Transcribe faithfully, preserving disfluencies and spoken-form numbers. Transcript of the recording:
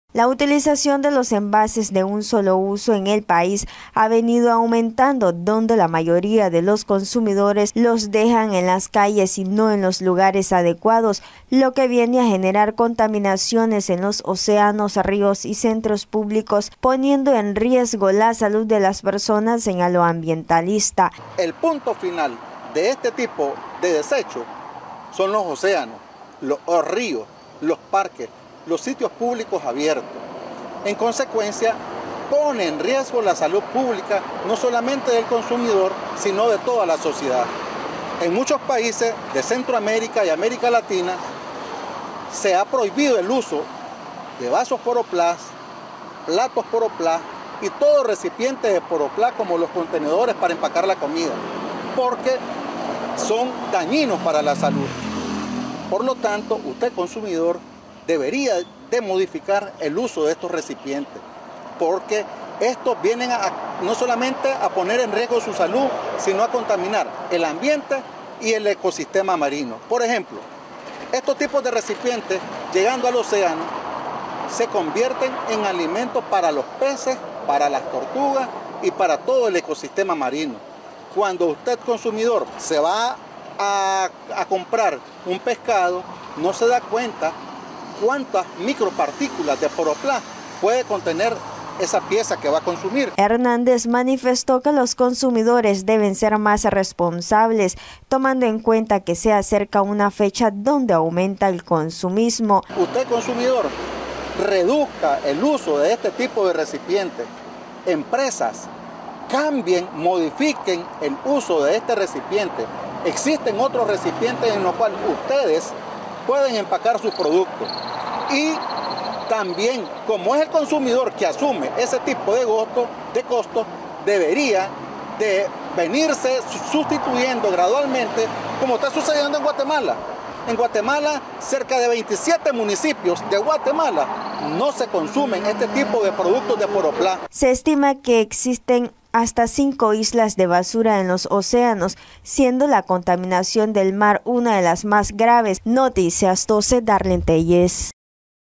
La utilización de los envases de un solo uso en el país ha venido aumentando, donde la mayoría de los consumidores los dejan en las calles y no en los lugares adecuados, lo que viene a generar contaminaciones en los océanos, ríos y centros públicos, poniendo en riesgo la salud de las personas, señaló ambientalista. El punto final de este tipo de desecho son los océanos, los ríos, los parques, los sitios públicos abiertos. En consecuencia, pone en riesgo la salud pública no solamente del consumidor, sino de toda la sociedad. En muchos países de Centroamérica y América Latina se ha prohibido el uso de vasos poroplast, platos poroplast y todo recipiente de poroplast como los contenedores para empacar la comida, porque son dañinos para la salud. Por lo tanto, usted consumidor debería de modificar el uso de estos recipientes, porque estos vienen a, no solamente a poner en riesgo su salud, sino a contaminar el ambiente y el ecosistema marino. Por ejemplo, estos tipos de recipientes, llegando al océano, se convierten en alimentos para los peces, para las tortugas y para todo el ecosistema marino. Cuando usted, consumidor, se va a, a comprar un pescado, no se da cuenta cuántas micropartículas de poroplast puede contener esa pieza que va a consumir. Hernández manifestó que los consumidores deben ser más responsables, tomando en cuenta que se acerca una fecha donde aumenta el consumismo. Usted, consumidor, reduzca el uso de este tipo de recipientes. Empresas, cambien, modifiquen el uso de este recipiente. Existen otros recipientes en los cuales ustedes pueden empacar sus productos. Y también, como es el consumidor que asume ese tipo de costo, de costo, debería de venirse sustituyendo gradualmente, como está sucediendo en Guatemala. En Guatemala, cerca de veintisiete municipios de Guatemala no se consumen este tipo de productos de poroplast. Se estima que existen hasta cinco islas de basura en los océanos, siendo la contaminación del mar una de las más graves. Noticias doce, Darlene Telles.